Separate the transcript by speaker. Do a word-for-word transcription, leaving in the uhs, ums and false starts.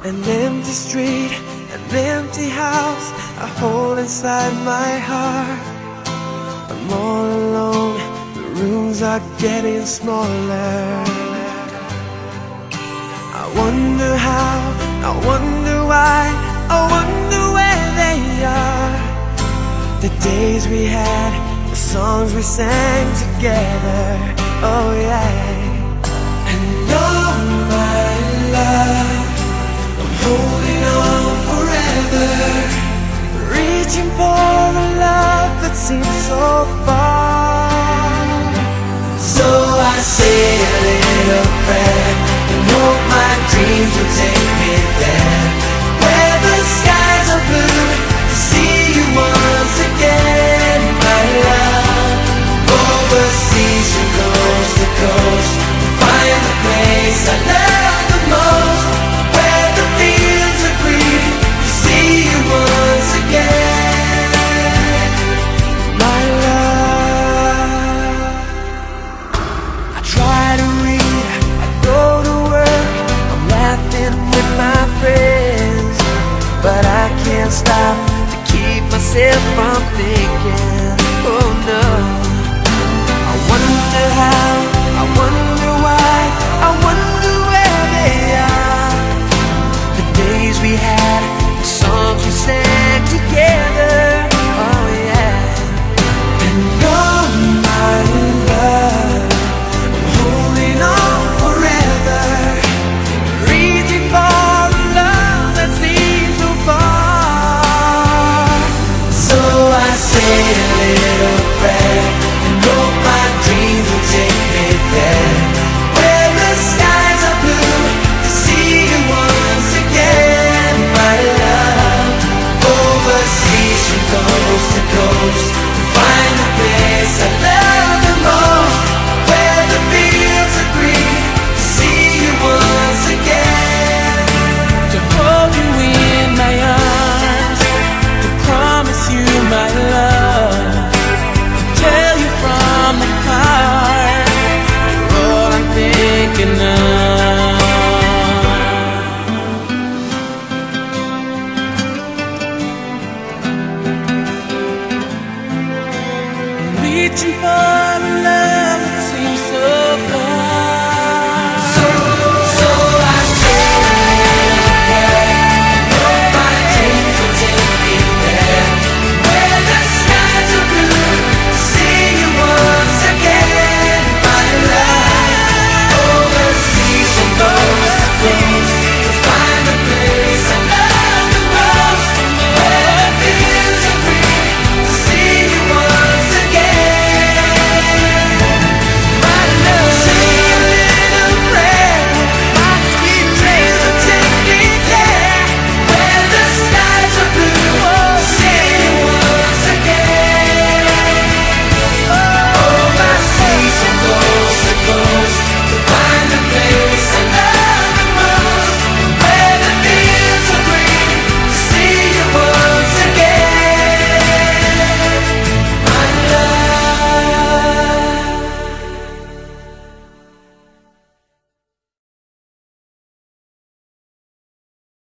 Speaker 1: An empty street, an empty house I hold inside my heart. I'm all alone, the rooms are getting smaller. I wonder how, I wonder why, I wonder where they are. The days we had, the songs we sang together, oh yeah. And oh my love, I'm holding on forever, reaching for a love that seems so far. So I say a little prayer and hope my dreams will take me there, where the skies are blue, to see you once again, my love. Overseas from coast to coast, to find the place I love the most, where the fields are green, to see you once again, my love. I try to read, I go to work, I'm laughing with my friends, but I can't stop to keep myself from thinking, oh no. I wonder how, I wonder why, I wonder where they are. The days we had, the songs we sang together, oh yeah. And oh my love, I'm holding on forever, reaching for a love that seems so far. So I say a little prayer and hope my dreams will take me there, where the skies are blue, to see you once again, my love. Overseas from coast to coast, to find the place I love the most, where the fields are green, to see you once again, to hold you in my arms, to promise you my love, to tell you from the heart, you're all I'm thinking of. Reaching for a love